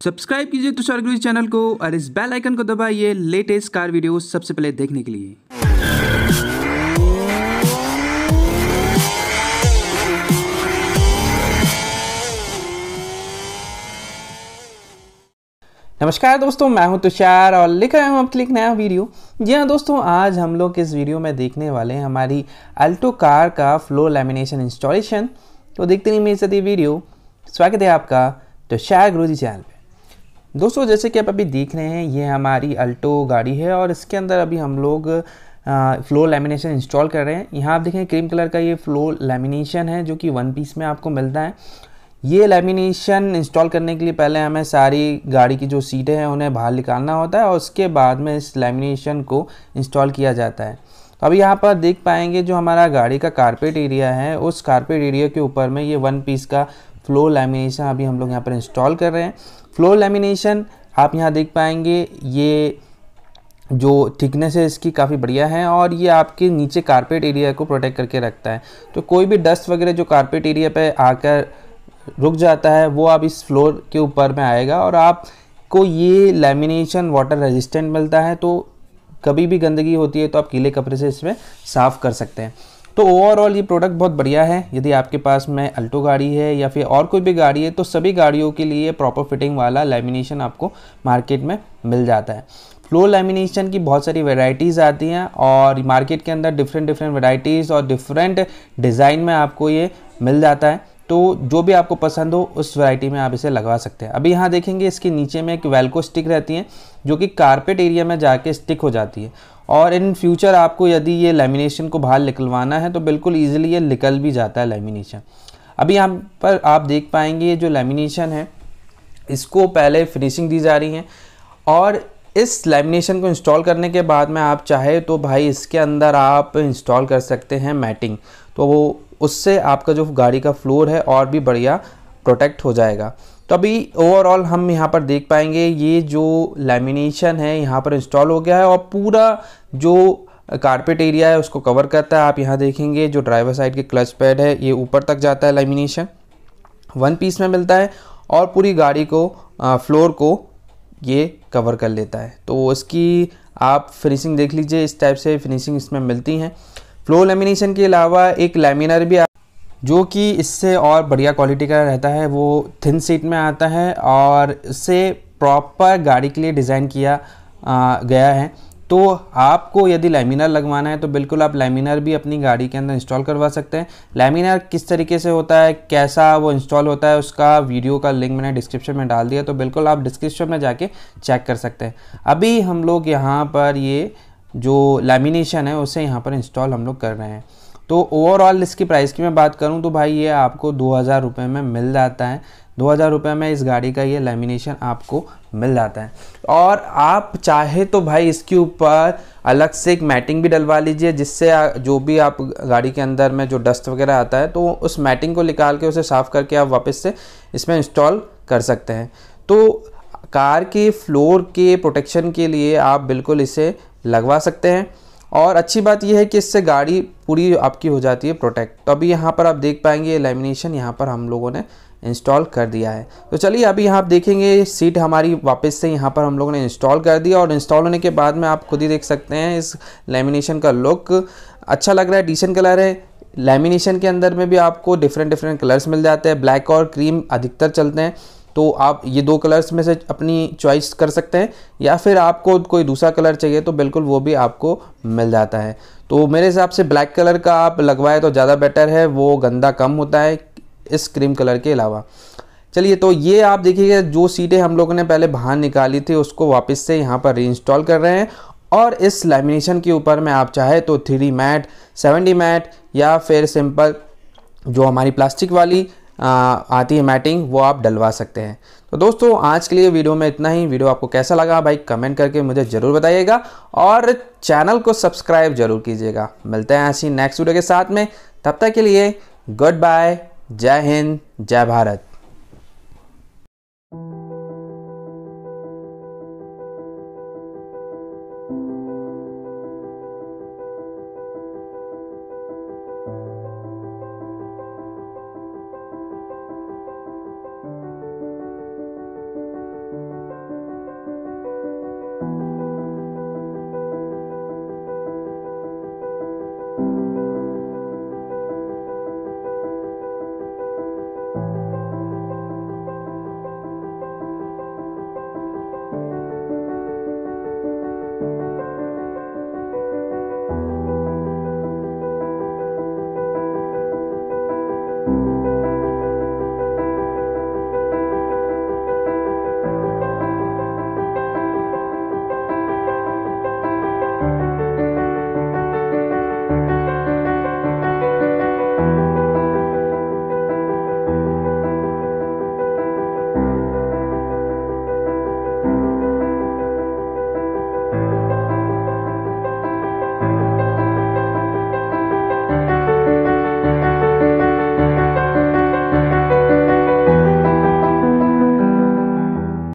Subscribe कीजिए तुषार गुरुजी channel को और इस बेल आइकन को दबाइए लेटेस्ट कार वीडियो सबसे पहले देखने के लिए। नमस्कार दोस्तों, मैं हूं तुषार और लेकर आया हूं आपके लिए एक नया वीडियो। जी हाँ दोस्तों, आज हम लोग इस वीडियो में देखने वाले हैं हमारी अल्टो कार का फ्लोर लैमिनेशन इंस्टॉलेशन। तो देखते नहीं मेरे साथ ये वीडियो। स्वागत है आपका तुषार गुरुजी चैनल पे। दोस्तों जैसे कि आप अभी देख रहे हैं, ये हमारी अल्टो गाड़ी है और इसके अंदर अभी हम लोग फ्लोर लैमिनेशन इंस्टॉल कर रहे हैं। यहाँ आप देखें क्रीम कलर का ये फ्लोर लैमिनेशन है जो कि वन पीस में आपको मिलता है। ये लैमिनेशन इंस्टॉल करने के लिए पहले हमें सारी गाड़ी की जो सीटें हैं उन्हें बाहर निकालना होता है और उसके बाद में इस लैमिनेशन को इंस्टॉल किया जाता है। तो अभी यहाँ पर देख पाएंगे जो हमारा गाड़ी का कारपेट एरिया है, उस कारपेट एरिया के ऊपर में ये वन पीस का फ्लोर लैमिनेशन अभी हम लोग यहाँ पर इंस्टॉल कर रहे हैं। फ्लोर लैमिनेशन आप यहाँ देख पाएंगे, ये जो थिकनेस है इसकी काफ़ी बढ़िया है और ये आपके नीचे कारपेट एरिया को प्रोटेक्ट करके रखता है। तो कोई भी डस्ट वगैरह जो कारपेट एरिया पे आकर रुक जाता है वो अब इस फ्लोर के ऊपर में आएगा और आपको ये लैमिनेशन वाटर रेजिस्टेंट मिलता है। तो कभी भी गंदगी होती है तो आप गीले कपड़े से इसमें साफ़ कर सकते हैं। तो ओवरऑल ये प्रोडक्ट बहुत बढ़िया है। यदि आपके पास में अल्टो गाड़ी है या फिर और कोई भी गाड़ी है तो सभी गाड़ियों के लिए प्रॉपर फिटिंग वाला लैमिनेशन आपको मार्केट में मिल जाता है। फ्लोर लैमिनेशन की बहुत सारी वैरायटीज़ आती हैं और मार्केट के अंदर डिफरेंट वैरायटीज़ और डिफरेंट डिज़ाइन में आपको ये मिल जाता है। तो जो भी आपको पसंद हो उस वैरायटी में आप इसे लगवा सकते हैं। अभी यहाँ देखेंगे इसके नीचे में एक वेल्को स्टिक रहती है जो कि कारपेट एरिया में जाके स्टिक हो जाती है और इन फ्यूचर आपको यदि ये लैमिनेशन को बाहर निकलवाना है तो बिल्कुल ईजिली ये निकल भी जाता है लैमिनेशन। अभी यहाँ पर आप देख पाएंगे ये जो लैमिनेशन है इसको पहले फिनिशिंग दी जा रही है और इस लैमिनेशन को इंस्टॉल करने के बाद में आप चाहे तो भाई इसके अंदर आप इंस्टॉल कर सकते हैं मैटिंग। तो वो उससे आपका जो गाड़ी का फ्लोर है और भी बढ़िया प्रोटेक्ट हो जाएगा। तो अभी ओवरऑल हम यहाँ पर देख पाएंगे ये जो लैमिनेशन है यहाँ पर इंस्टॉल हो गया है और पूरा जो कारपेट एरिया है उसको कवर करता है। आप यहाँ देखेंगे जो ड्राइवर साइड के क्लच पैड है ये ऊपर तक जाता है, लैमिनेशन वन पीस में मिलता है और पूरी गाड़ी को फ्लोर को ये कवर कर लेता है। तो इसकी आप फिनिशिंग देख लीजिए, इस टाइप से फिनिशिंग इसमें मिलती हैं। फ्लोर लैमिनेशन के अलावा एक लैमिनर भी जो कि इससे और बढ़िया क्वालिटी का रहता है, वो थिन सीट में आता है और इससे प्रॉपर गाड़ी के लिए डिज़ाइन किया गया है। तो आपको यदि लैमिनर लगवाना है तो बिल्कुल आप लैमिनर भी अपनी गाड़ी के अंदर इंस्टॉल करवा सकते हैं। लैमिनर किस तरीके से होता है, कैसा वो इंस्टॉल होता है, उसका वीडियो का लिंक मैंने डिस्क्रिप्शन में डाल दिया, तो बिल्कुल आप डिस्क्रिप्शन में जाके चेक कर सकते हैं। अभी हम लोग यहाँ पर ये जो लैमिनेशन है उसे यहाँ पर इंस्टॉल हम लोग कर रहे हैं। तो ओवरऑल इसकी प्राइस की मैं बात करूँ तो भाई ये आपको 2000 रुपये में मिल जाता है। 2000 रुपये में इस गाड़ी का ये लैमिनेशन आपको मिल जाता है और आप चाहे तो भाई इसके ऊपर अलग से एक मैटिंग भी डलवा लीजिए, जिससे जो भी आप गाड़ी के अंदर में जो डस्ट वगैरह आता है तो उस मैटिंग को निकाल के उसे साफ़ करके आप वापस से इसमें इंस्टॉल कर सकते हैं। तो कार के फ्लोर के प्रोटेक्शन के लिए आप बिल्कुल इसे लगवा सकते हैं और अच्छी बात यह है कि इससे गाड़ी पूरी आपकी हो जाती है प्रोटेक्ट। तो अभी यहाँ पर आप देख पाएंगे ये लैमिनेशन यहाँ पर हम लोगों ने इंस्टॉल कर दिया है। तो चलिए अभी यहाँ आप देखेंगे सीट हमारी वापस से यहाँ पर हम लोगों ने इंस्टॉल कर दिया और इंस्टॉल होने के बाद में आप खुद ही देख सकते हैं इस लैमिनेशन का लुक अच्छा लग रहा है, डिसेंट कलर है। लैमिनेशन के अंदर में भी आपको डिफरेंट कलर्स मिल जाते हैं, ब्लैक और क्रीम अधिकतर चलते हैं। तो आप ये दो कलर्स में से अपनी चॉइस कर सकते हैं या फिर आपको कोई दूसरा कलर चाहिए तो बिल्कुल वो भी आपको मिल जाता है। तो मेरे हिसाब से ब्लैक कलर का आप लगवाए तो ज़्यादा बेटर है, वो गंदा कम होता है इस क्रीम कलर के अलावा। चलिए तो ये आप देखिएगा जो सीटें हम लोगों ने पहले बाहर निकाली थी उसको वापस से यहाँ पर रीइंस्टॉल कर रहे हैं और इस लैमिनेशन के ऊपर में आप चाहे तो 3D मैट, 7D मैट या फिर सिंपल जो हमारी प्लास्टिक वाली आती है मैटिंग वो आप डलवा सकते हैं। तो दोस्तों आज के लिए वीडियो में इतना ही। वीडियो आपको कैसा लगा भाई कमेंट करके मुझे ज़रूर बताइएगा और चैनल को सब्सक्राइब जरूर कीजिएगा। मिलते हैं ऐसी नेक्स्ट वीडियो के साथ में, तब तक के लिए गुड बाय, जय हिंद, जय भारत।